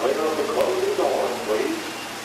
clear of the closing doors, please.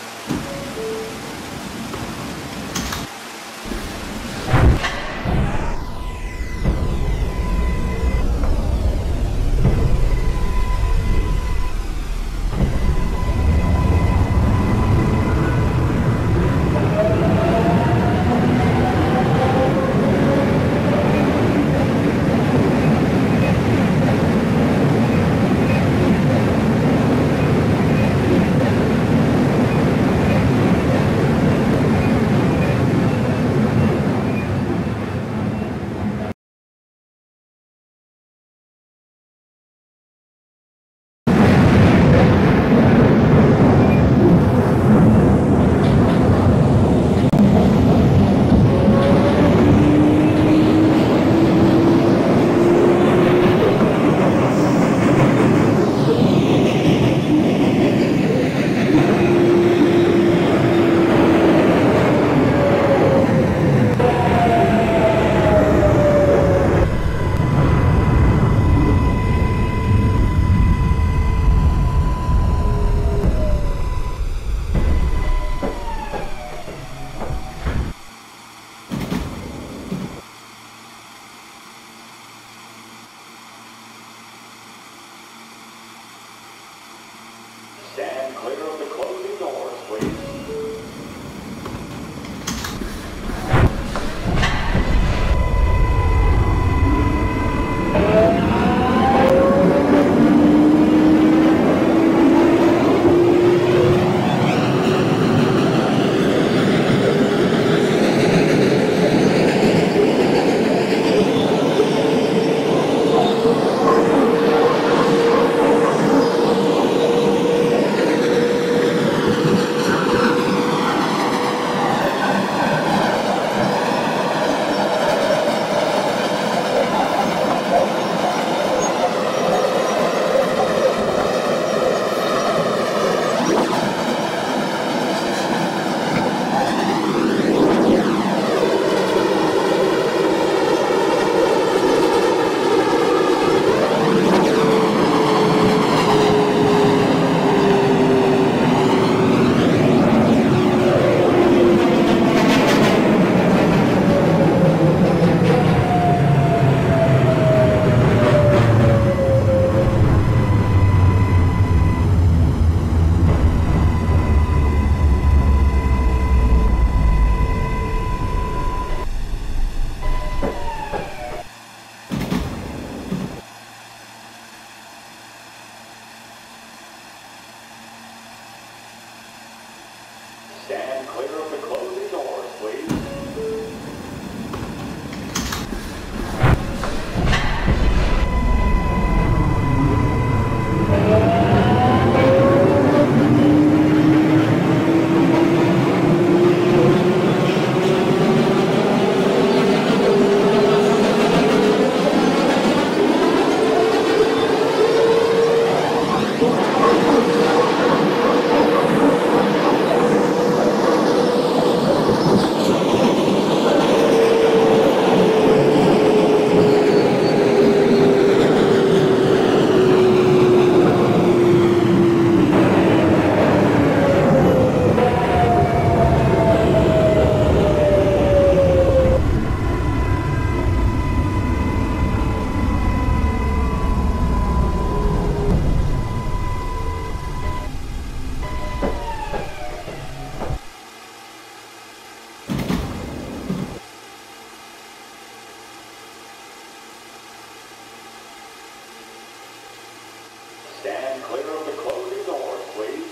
Stand clear of the closing doors, please. Stand clear of the closing doors, please. Stand clear of the closing doors, please.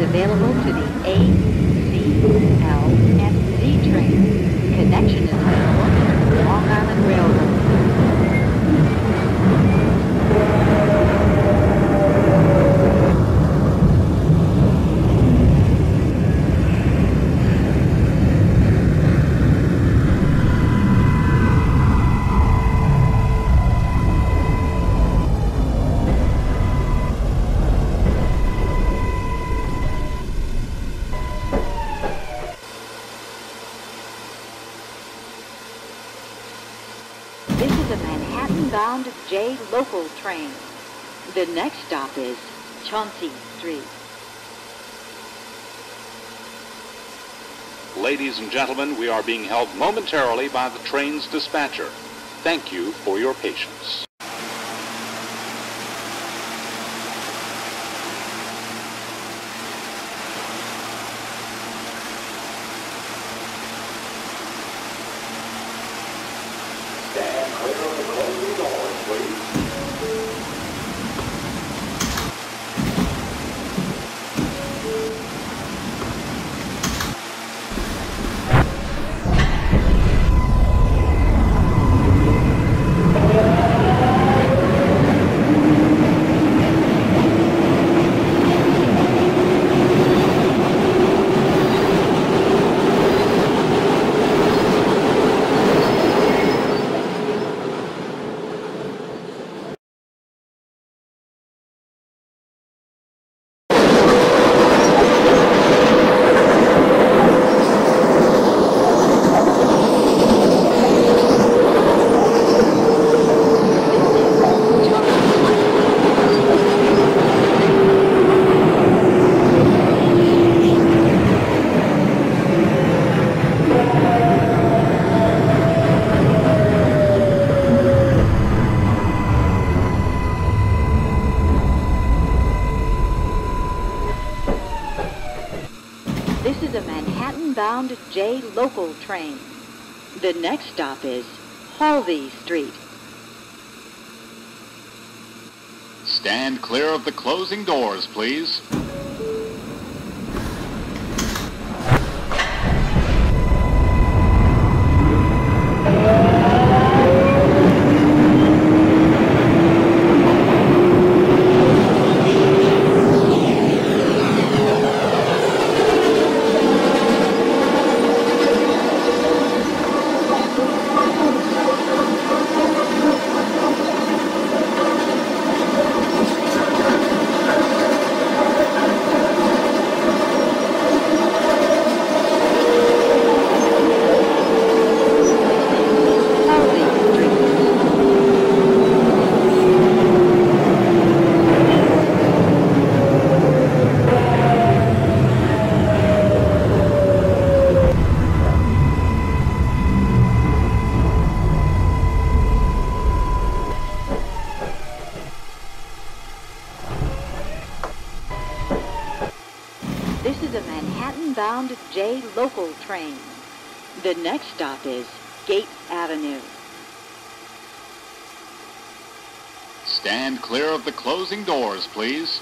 available to the A, C, L, and Z trains. Connection is available to the Long Island Railroad. This is a Manhattan-bound J local train. The next stop is Chauncey Street. Ladies and gentlemen, we are being held momentarily by the train's dispatcher. Thank you for your patience. Stand clear of the closing doors, please. This is a Manhattan-bound J local train. The next stop is Halsey Street. Stand clear of the closing doors, please. This is a Manhattan-bound J local train. The next stop is Gates Avenue. Stand clear of the closing doors, please.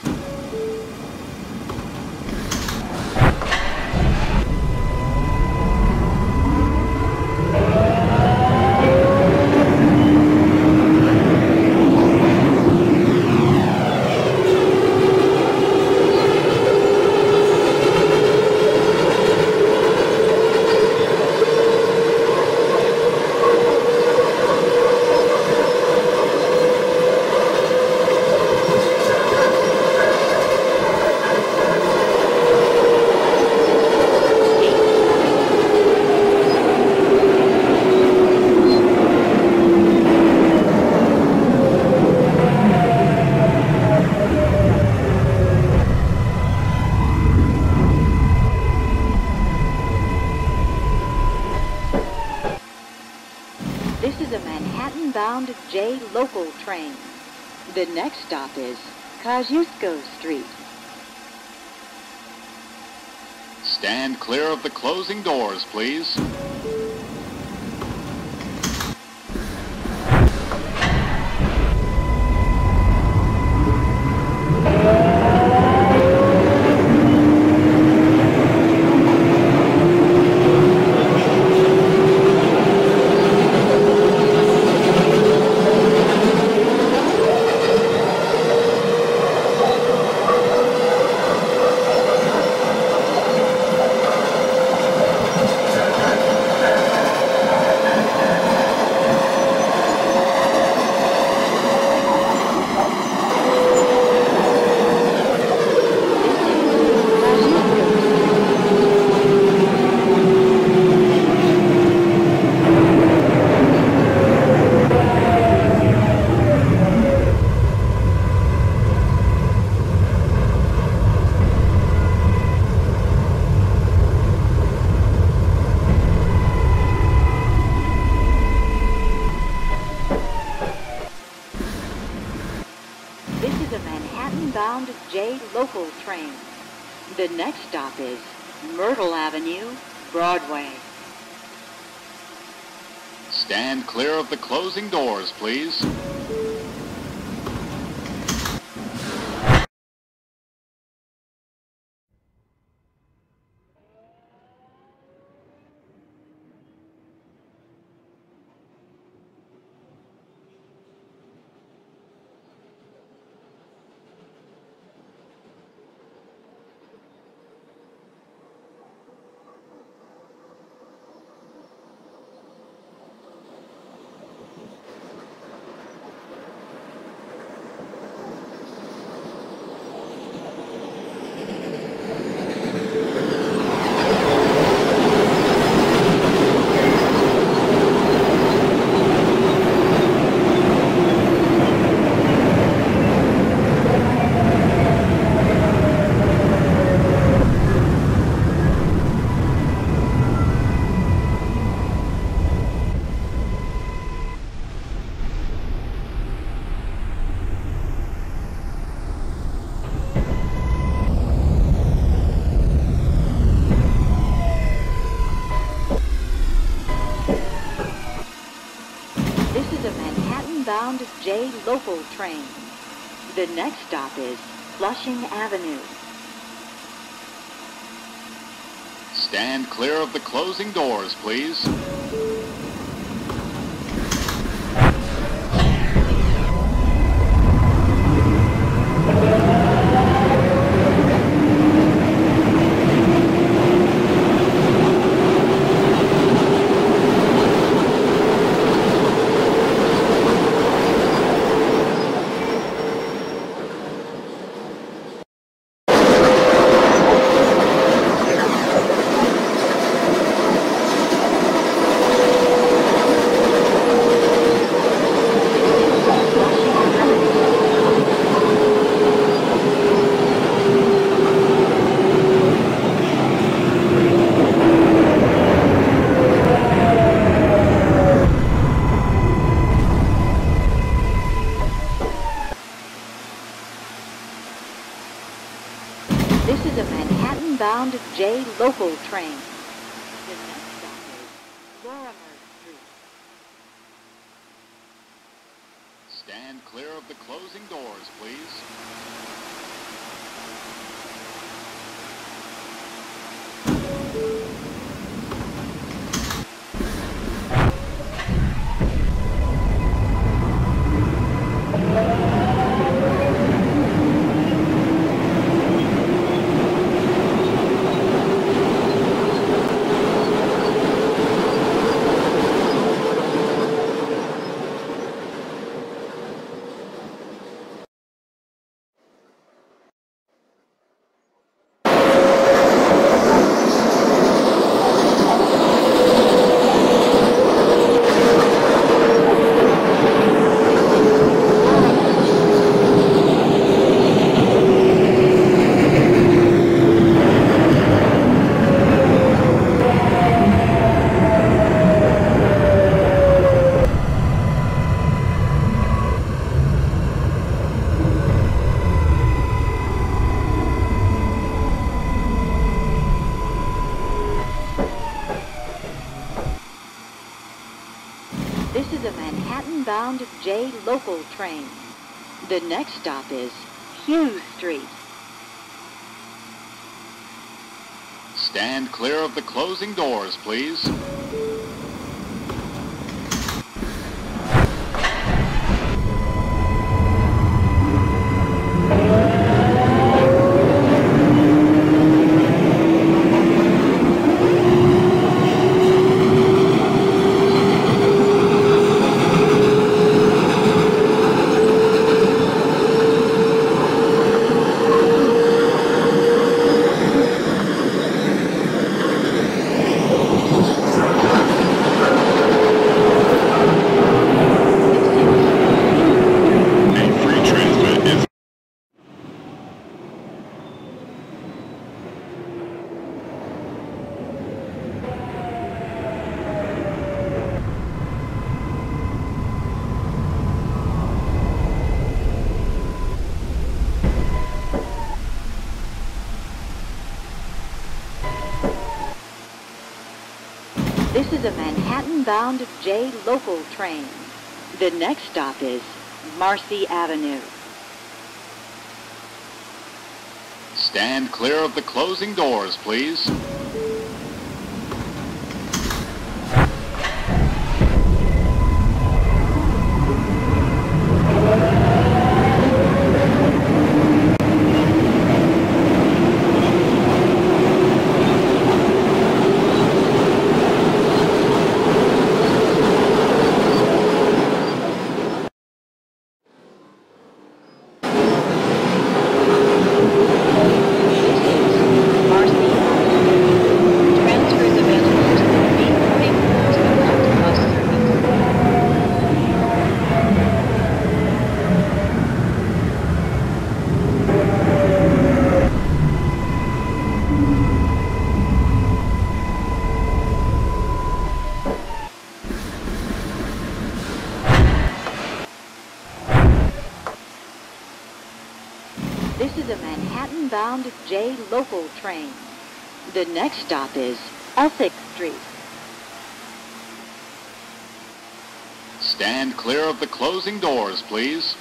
This is a Manhattan-bound J local train. The next stop is Kosciuszko Street. Stand clear of the closing doors, please. local trains. The next stop is Myrtle Avenue, Broadway. Stand clear of the closing doors, please. This is a Manhattan-bound J local train. The next stop is Flushing Avenue. Stand clear of the closing doors, please. This is a Manhattan-bound J local train. The next stop is Lorimer Street. Stand clear of the closing doors, please. This is a Manhattan-bound J local train. The next stop is Hughes Street. Stand clear of the closing doors, please. This is a Manhattan-bound J local train. The next stop is Marcy Avenue. Stand clear of the closing doors, please. This is a Manhattan-bound J local train. The next stop is Essex Street. Stand clear of the closing doors, please.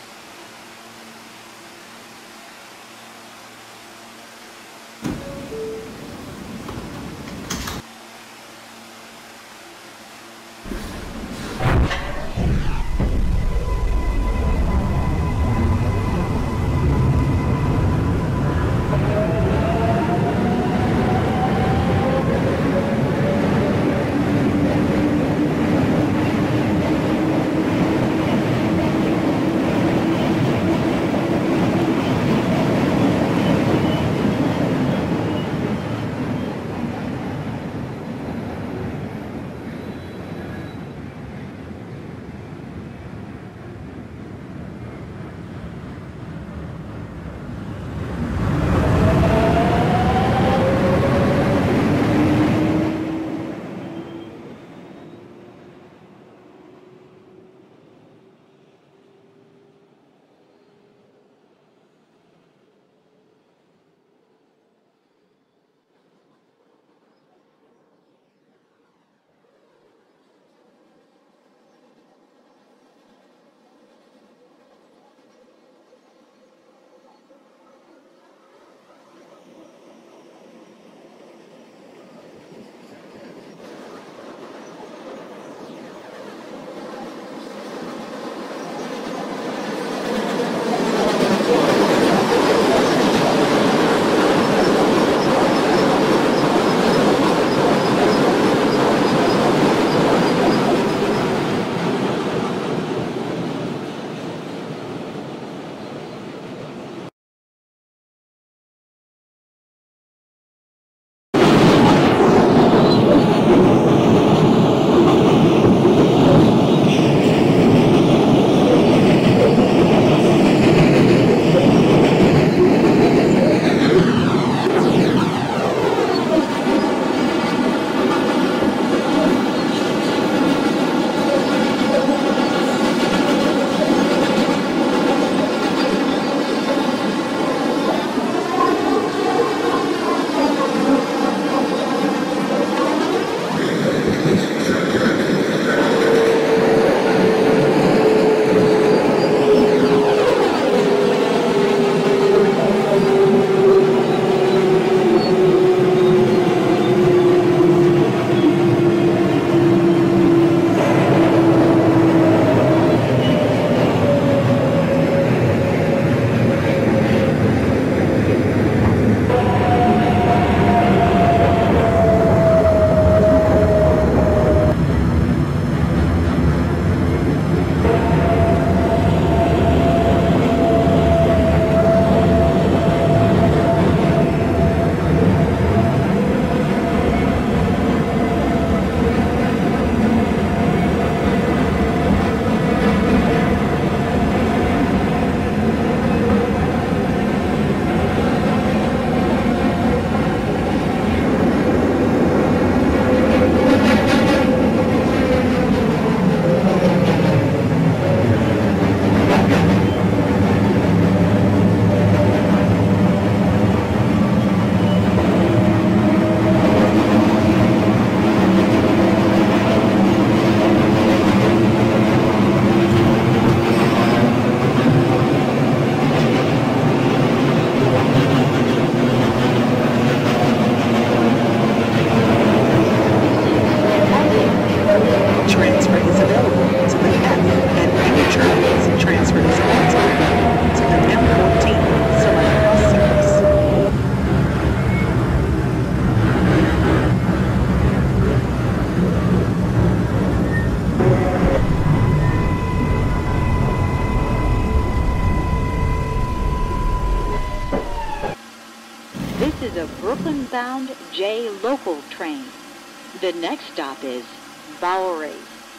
Brooklyn-bound J local train. The next stop is Bowery.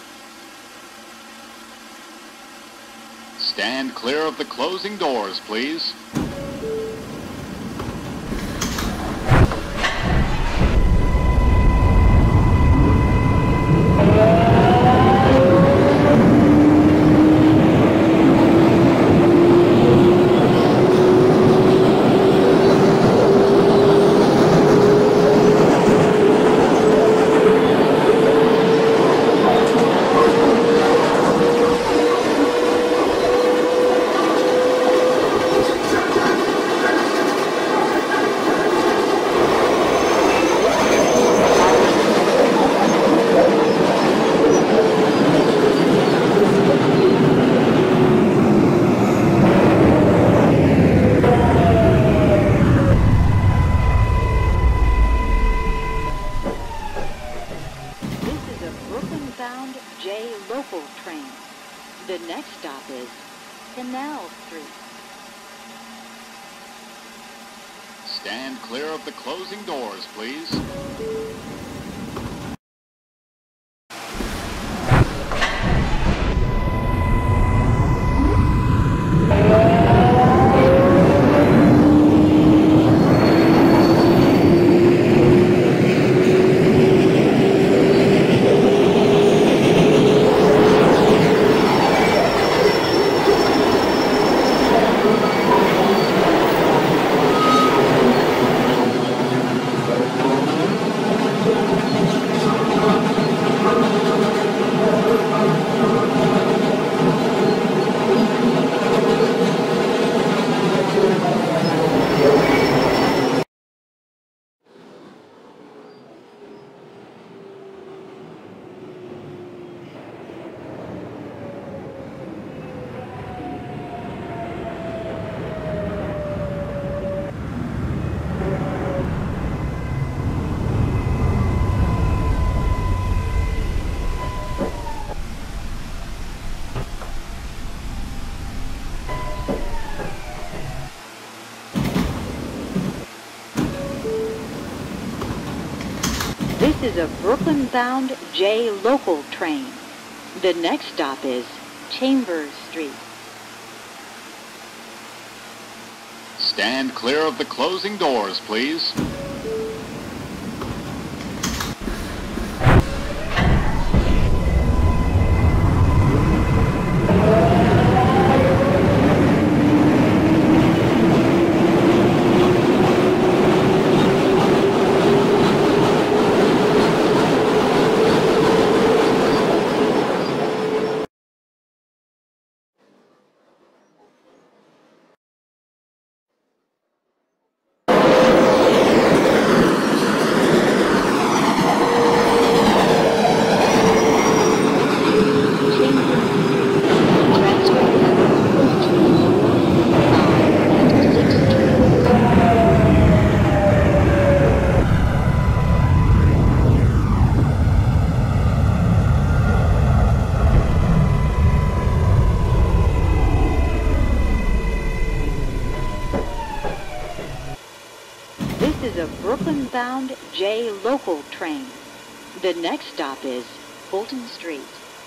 Stand clear of the closing doors, please. Brooklyn-bound J local train. The next stop is Canal Street. Stand clear of the closing doors, please. This is a Brooklyn-bound J local train. The next stop is Chambers Street. Stand clear of the closing doors, please. This is a Brooklyn-bound J local train. The next stop is Fulton Street.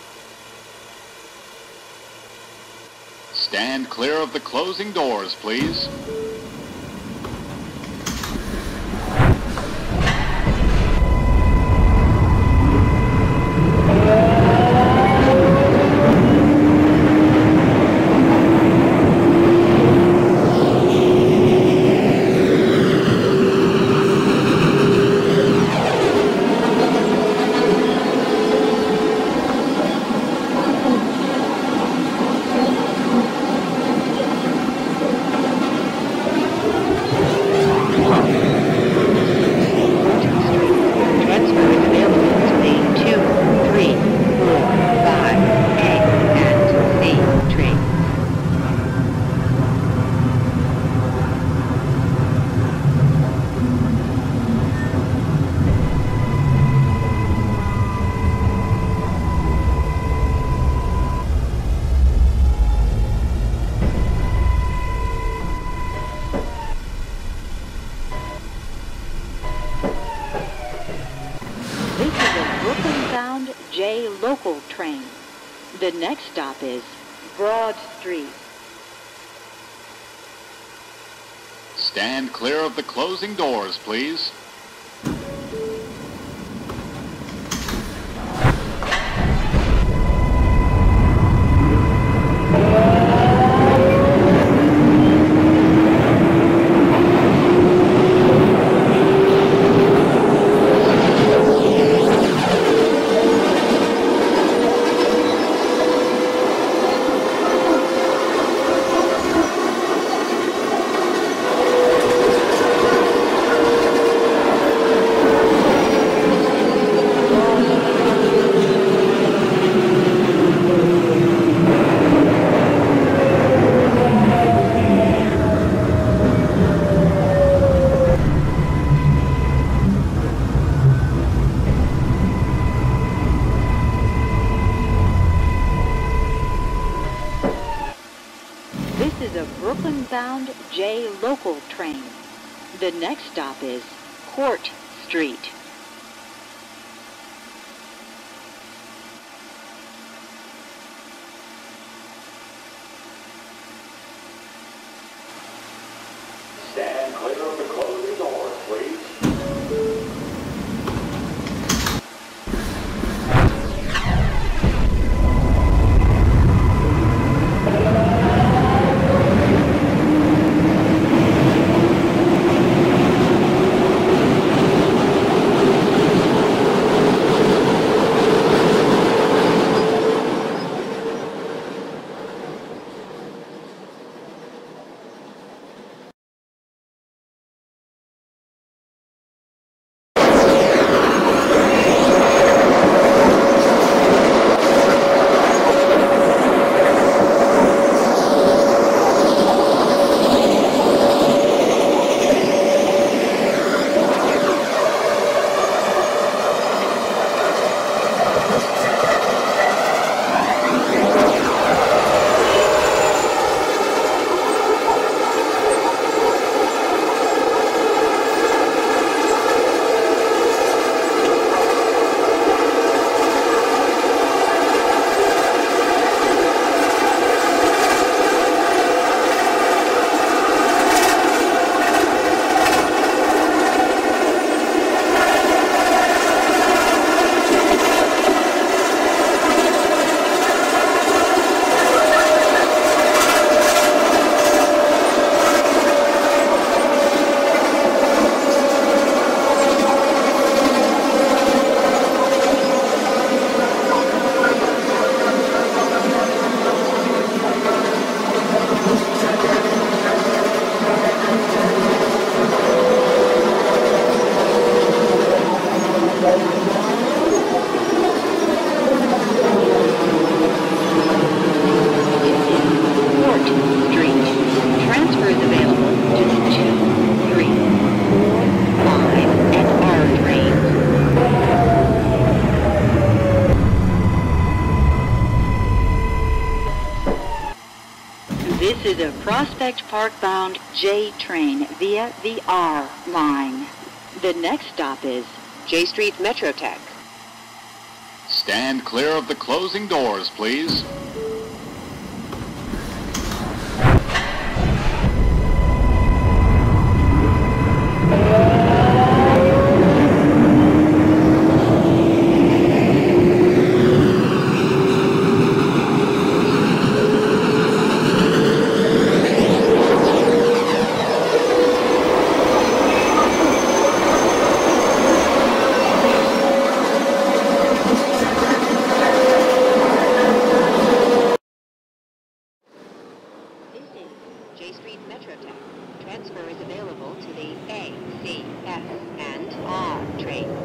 Stand clear of the closing doors, please. This is a Brooklyn-bound J local train. The next stop is Broad Street. Stand clear of the closing doors, please. This is a Brooklyn-bound J local train. The next stop is Court Street. Stand clear of the closing doors, please. This is a Prospect Park-bound J train via the R line. The next stop is J Street Metrotech. Stand clear of the closing doors, please. J Street Metrotech. Transfer is available to the A, C, F, and R trains.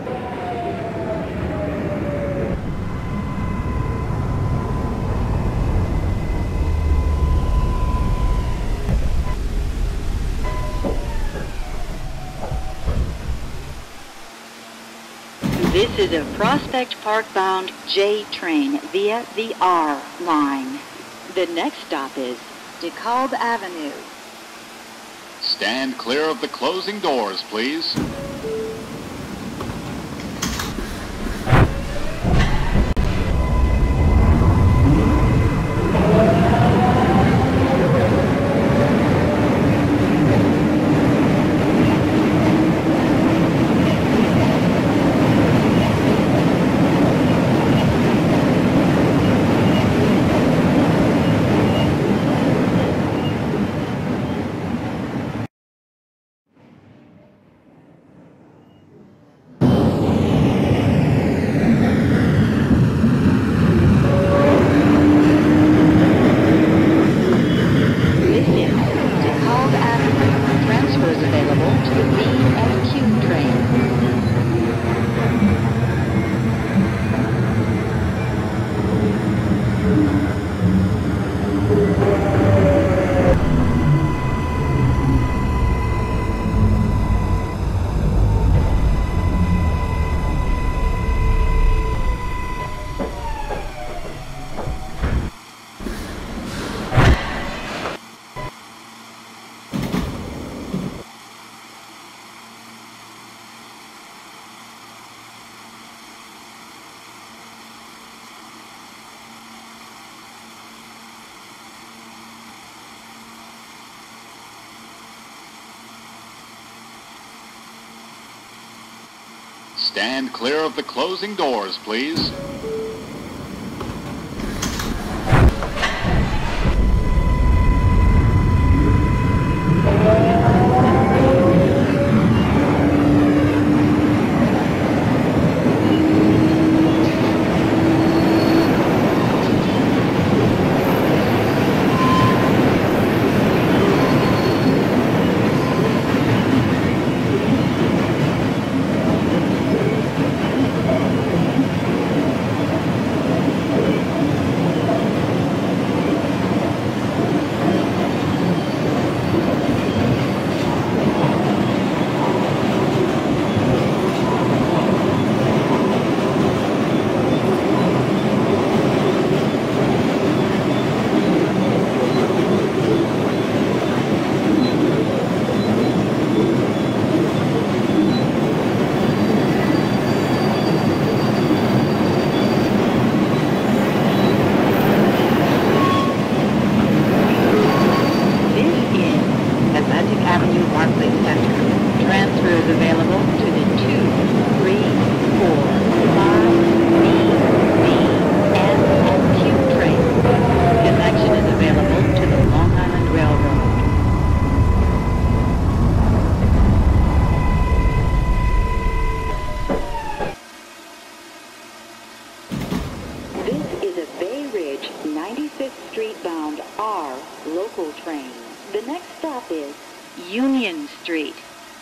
This is a Prospect Park-bound J train via the R line. The next stop is DeKalb Avenue. Stand clear of the closing doors, please. Stand clear of the closing doors, please. This is a Bay Ridge 95th Street bound R local train. The next stop is Union Street.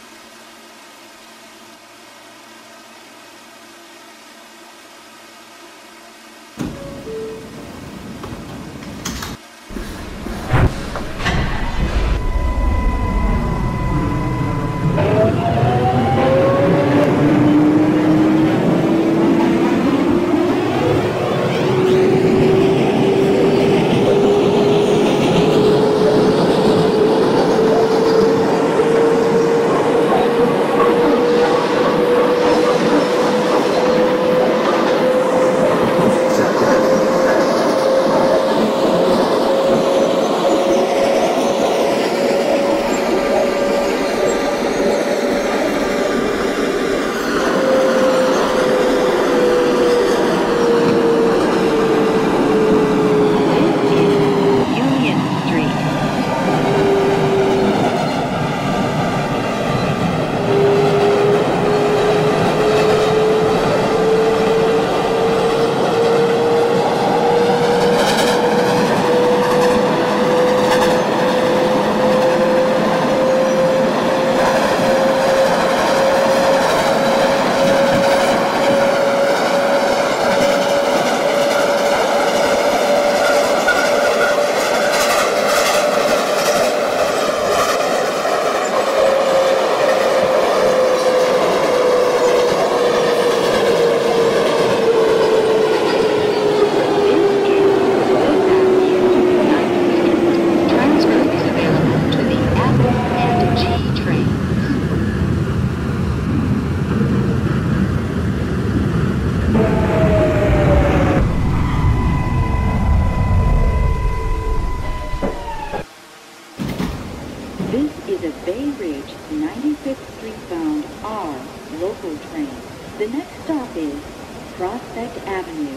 This is a Bay Ridge 95th Street bound R local train. The next stop is Prospect Avenue.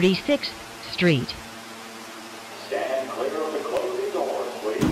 46th Street. Stand clear of the closing doors, please.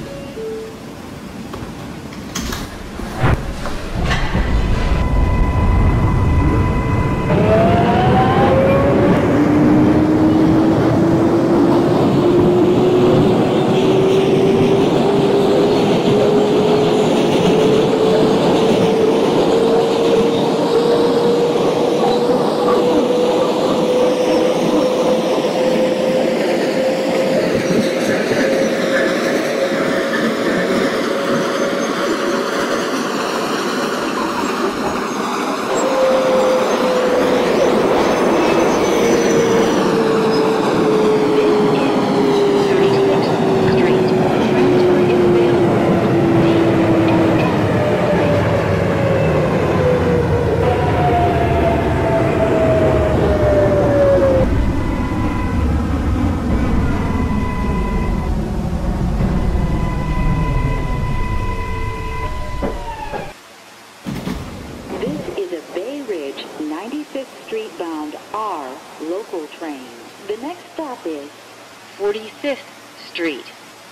This is a Bay Ridge 95th Street bound R local train. The next stop is 45th Street.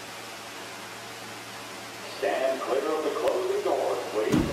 Stand clear of the closing doors, please.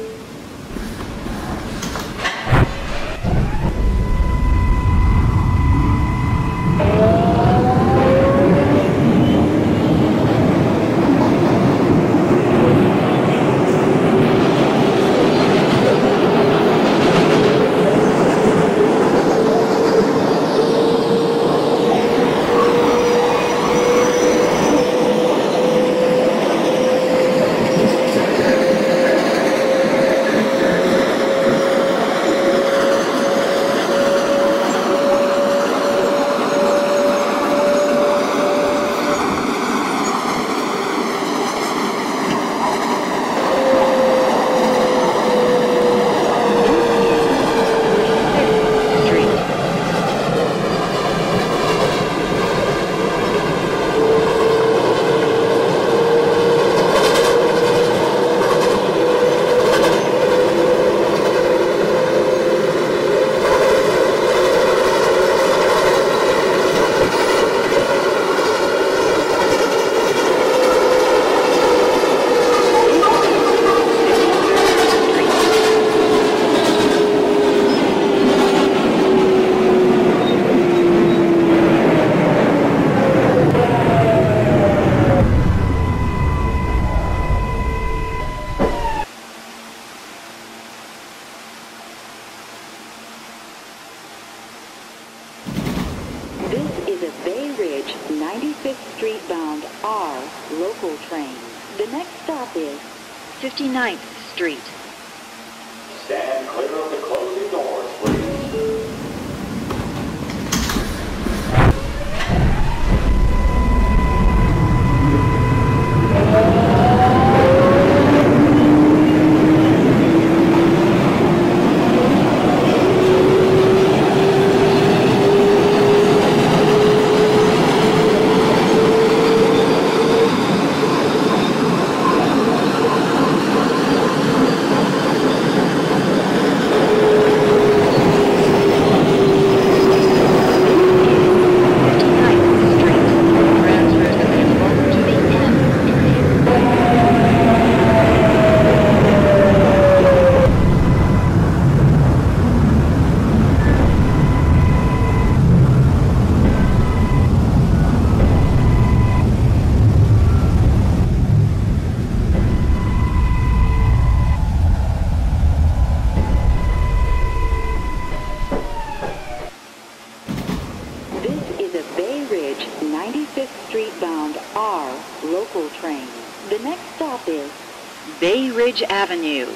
This is a Bay Ridge 95th Street bound R local train. The next stop is 59th Street. Stand clear of the closing doors, please. This is a Bay Ridge 95th Street bound R local train. The next stop is Bay Ridge Avenue.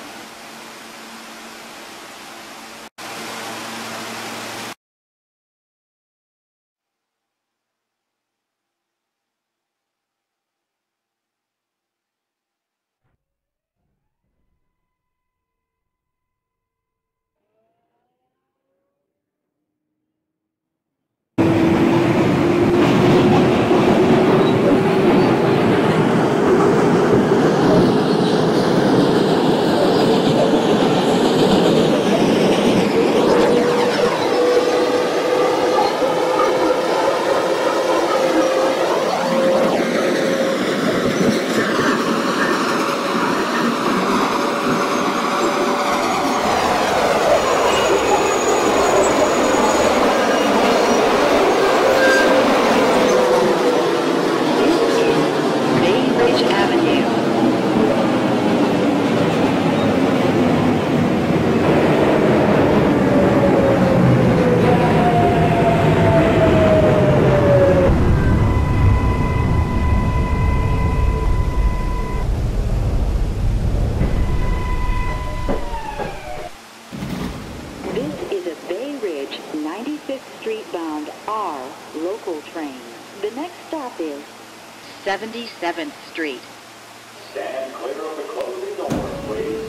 is 77th Street. Stand clear of the closing doors, please.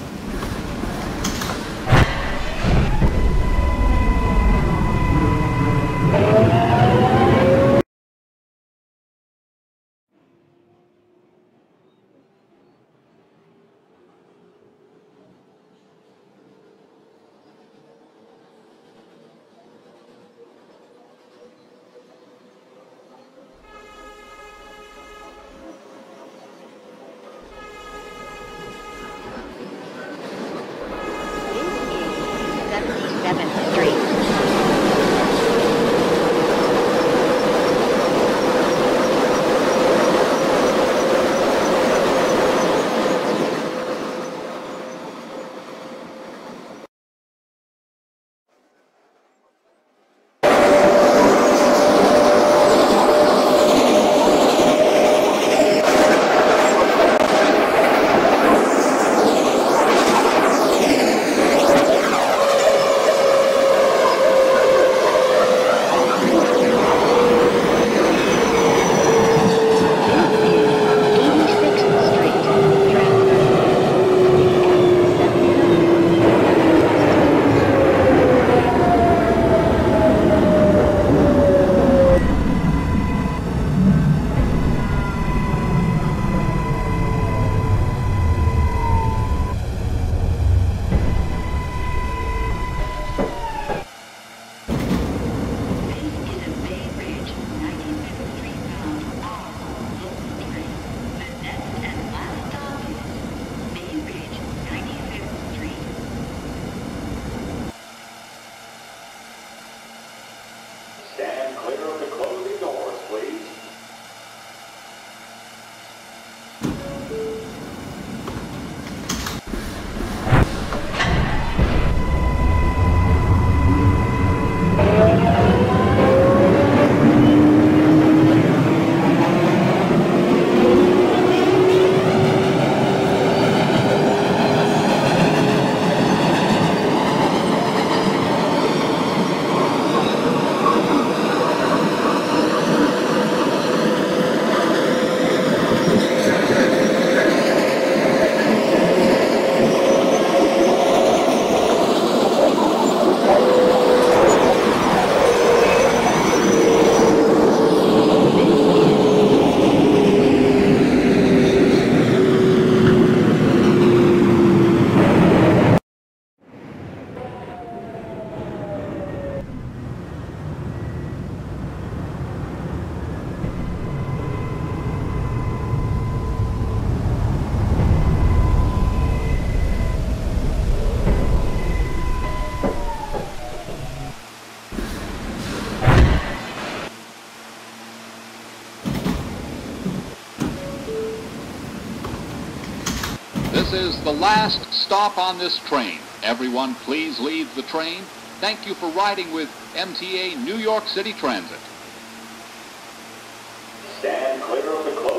This is 77th Street. Stand clear of the closing doors, please. This is the last stop on this train. Everyone, please leave the train. Thank you for riding with MTA New York City Transit. Stand clear of the closing